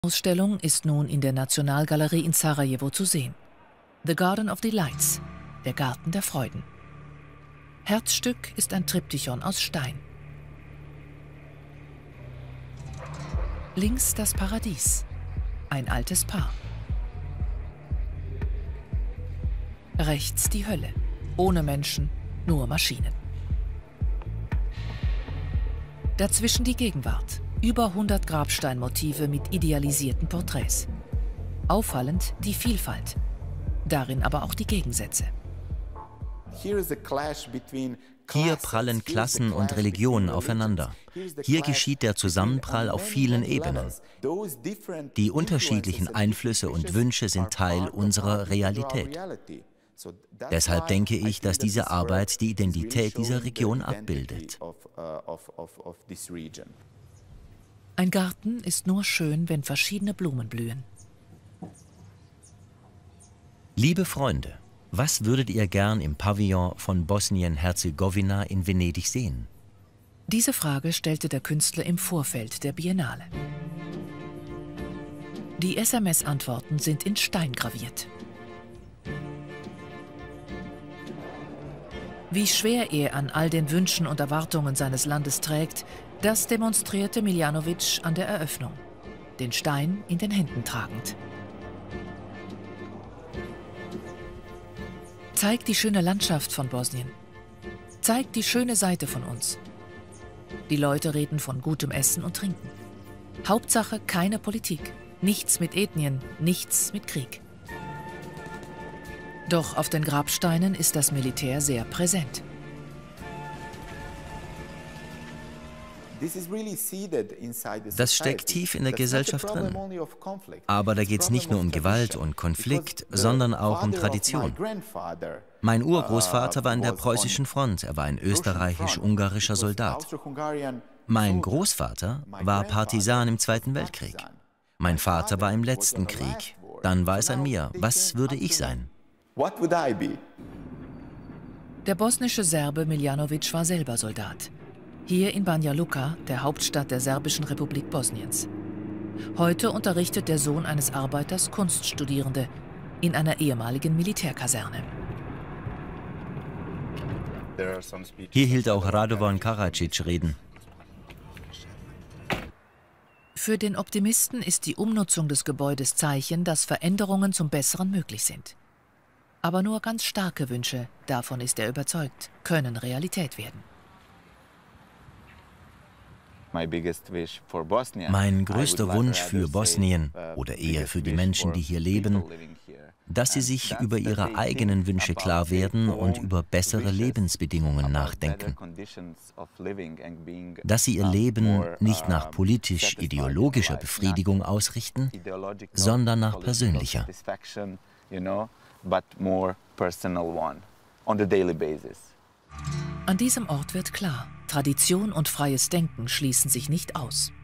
Die Ausstellung ist nun in der Nationalgalerie in Sarajevo zu sehen. The Garden of Delights, der Garten der Freuden. Herzstück ist ein Triptychon aus Stein. Links das Paradies, ein altes Paar. Rechts die Hölle, ohne Menschen, nur Maschinen. Dazwischen die Gegenwart, über 100 Grabsteinmotive mit idealisierten Porträts. Auffallend die Vielfalt, darin aber auch die Gegensätze. Hier prallen Klassen und Religionen aufeinander. Hier geschieht der Zusammenprall auf vielen Ebenen. Die unterschiedlichen Einflüsse und Wünsche sind Teil unserer Realität. Deshalb denke ich, dass diese Arbeit die Identität dieser Region abbildet. Ein Garten ist nur schön, wenn verschiedene Blumen blühen. Liebe Freunde, was würdet ihr gern im Pavillon von Bosnien-Herzegowina in Venedig sehen? Diese Frage stellte der Künstler im Vorfeld der Biennale. Die SMS-Antworten sind in Stein graviert. Wie schwer er an all den Wünschen und Erwartungen seines Landes trägt, das demonstrierte Miljanović an der Eröffnung, den Stein in den Händen tragend. Zeigt die schöne Landschaft von Bosnien. Zeigt die schöne Seite von uns. Die Leute reden von gutem Essen und Trinken. Hauptsache keine Politik, nichts mit Ethnien, nichts mit Krieg. Doch auf den Grabsteinen ist das Militär sehr präsent. Das steckt tief in der Gesellschaft drin. Aber da geht es nicht nur um Gewalt und Konflikt, sondern auch um Tradition. Mein Urgroßvater war an der preußischen Front, er war ein österreichisch-ungarischer Soldat. Mein Großvater war Partisan im Zweiten Weltkrieg. Mein Vater war im letzten Krieg. Dann war es an mir, was würde ich sein? Der bosnische Serbe Miljanović war selber Soldat. Hier in Banja Luka, der Hauptstadt der Serbischen Republik Bosniens. Heute unterrichtet der Sohn eines Arbeiters Kunststudierende in einer ehemaligen Militärkaserne. Hier hielt auch Radovan Karadzic Reden. Für den Optimisten ist die Umnutzung des Gebäudes Zeichen, dass Veränderungen zum Besseren möglich sind. Aber nur ganz starke Wünsche, davon ist er überzeugt, können Realität werden. Mein größter Wunsch für Bosnien, oder eher für die Menschen, die hier leben, dass sie sich über ihre eigenen Wünsche klar werden und über bessere Lebensbedingungen nachdenken. Dass sie ihr Leben nicht nach politisch-ideologischer Befriedigung ausrichten, sondern nach persönlicher. An diesem Ort wird klar, Tradition und freies Denken schließen sich nicht aus.